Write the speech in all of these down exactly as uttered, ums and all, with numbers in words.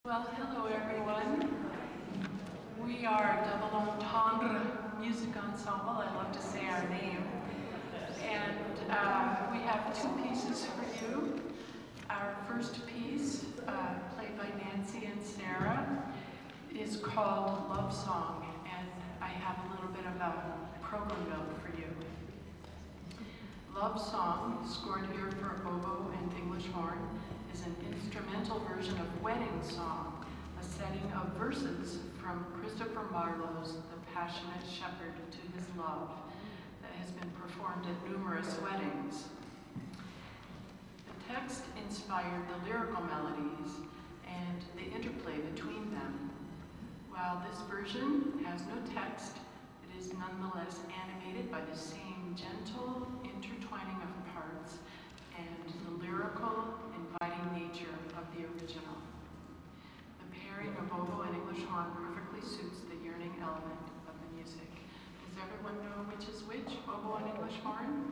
Well, hello everyone. We are Davol Entendre Music Ensemble. I love to say our name. And uh, we have two pieces for you. Our first piece, uh, played by Nancy and Sarah, is called Love Song, and I have a little bit of a program note for you. Love Song, scored here for oboe and English horn, is an instrumental version of Wedding Song, a setting of verses from Christopher Marlowe's The Passionate Shepherd to His Love that has been performed at numerous weddings. The text inspired the lyrical melodies and the interplay between them. While this version has no text, it is nonetheless animated by the same gentle intertwining of parts and the lyrical, inviting nature of the original. The pairing of oboe and English horn perfectly suits the yearning element of the music. Does everyone know which is which, oboe and English horn?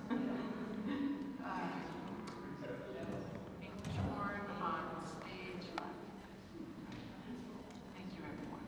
uh, English horn on stage left. Thank you, everyone.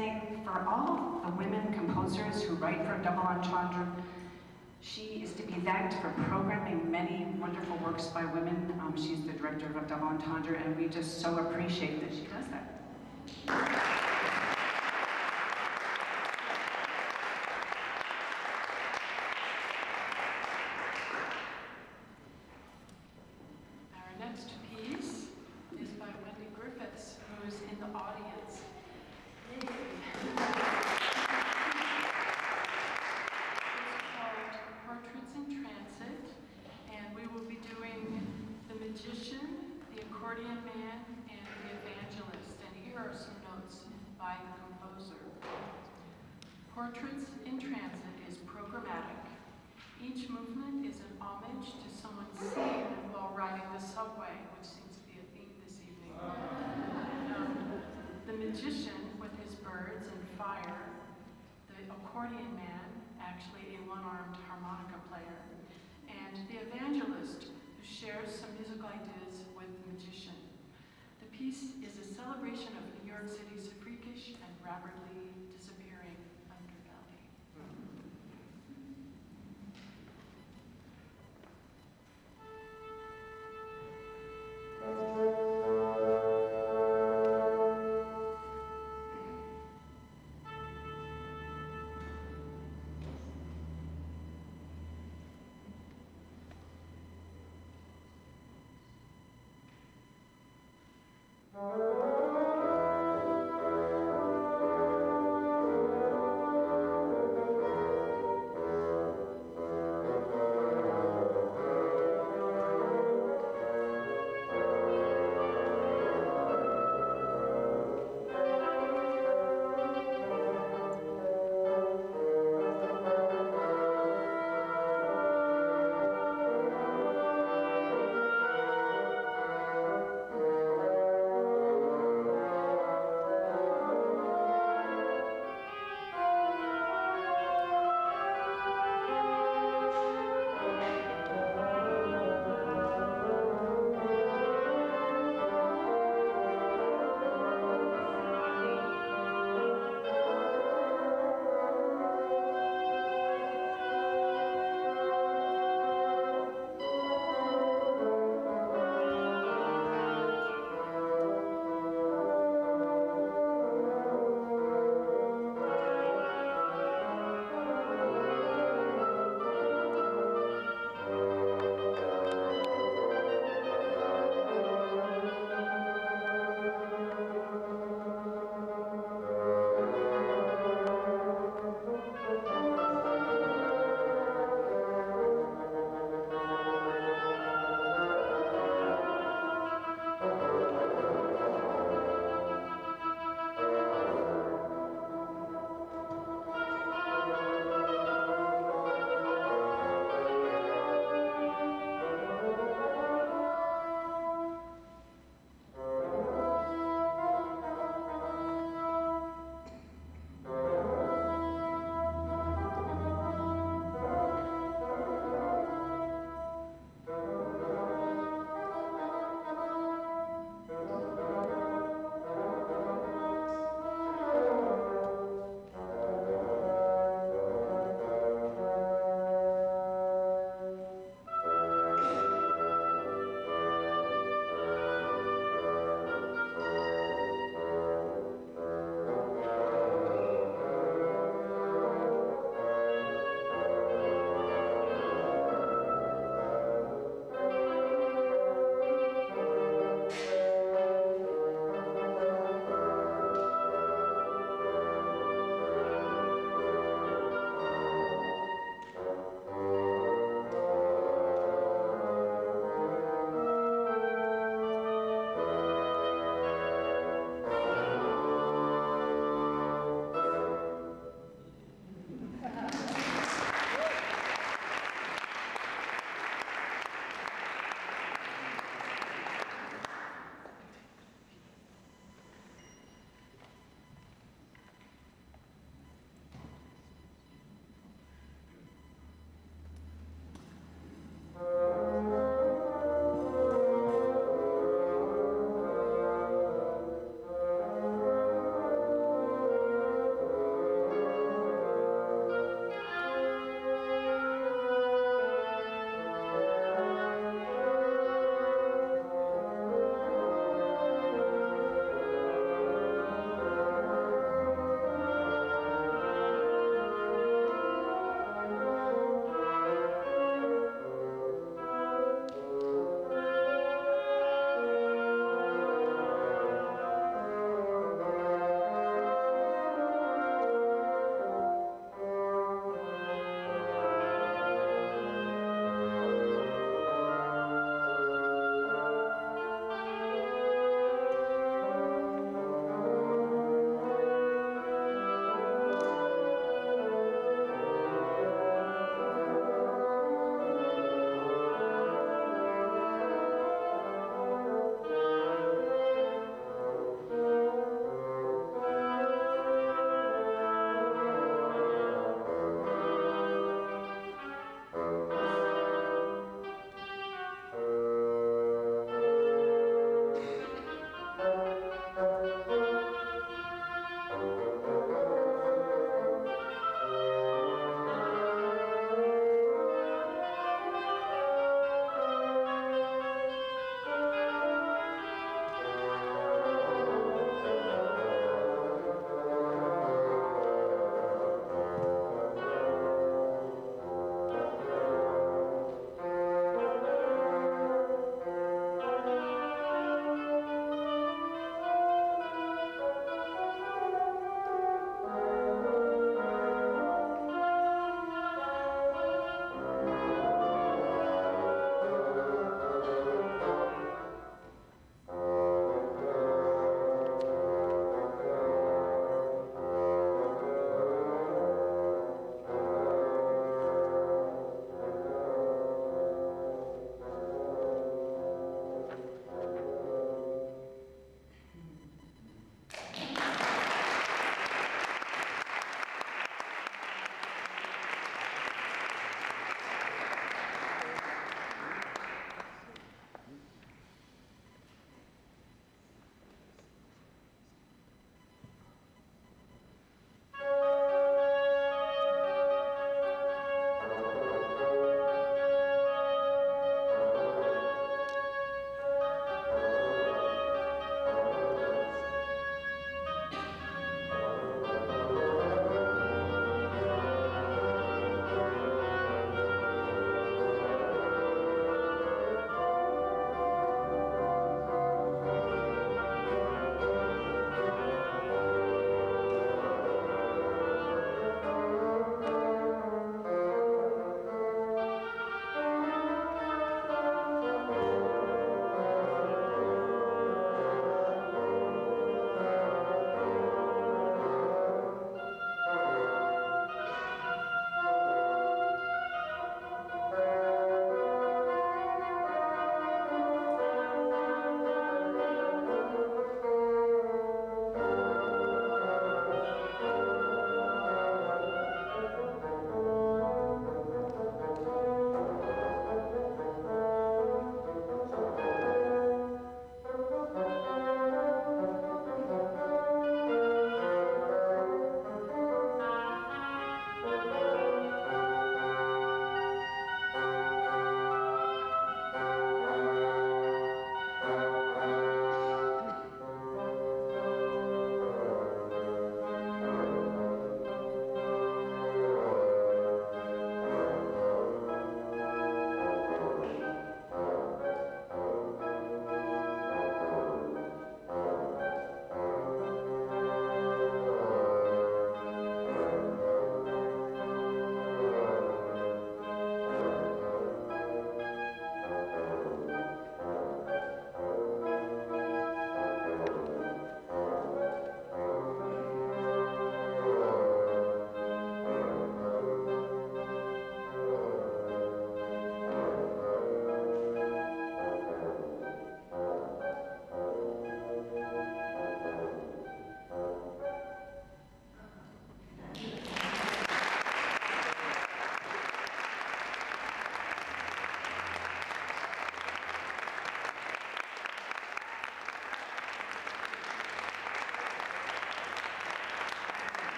say for all the women composers who write for Davol Entendre, she is to be thanked for programming many wonderful works by women. Um, she's the director of Davol Entendre, and we just so appreciate that she does that. Our next piece is by Wendy Griffiths, who is in the audience. It's called Portraits in Transit, and we will be doing The Magician, The Accordion Man, and The Evangelist. And here are some notes by the composer. Portraits in Transit is programmatic. Each movement is an homage to someone seen while riding the subway, which seems to be a theme this evening. Um, the Magician with his birds and fire, the Accordion Man, actually a one-armed harmonica player, and the Evangelist, who shares some musical ideas with the Magician. The piece is a celebration of New York City's freakish and rapidly disappearing underbelly. Uh...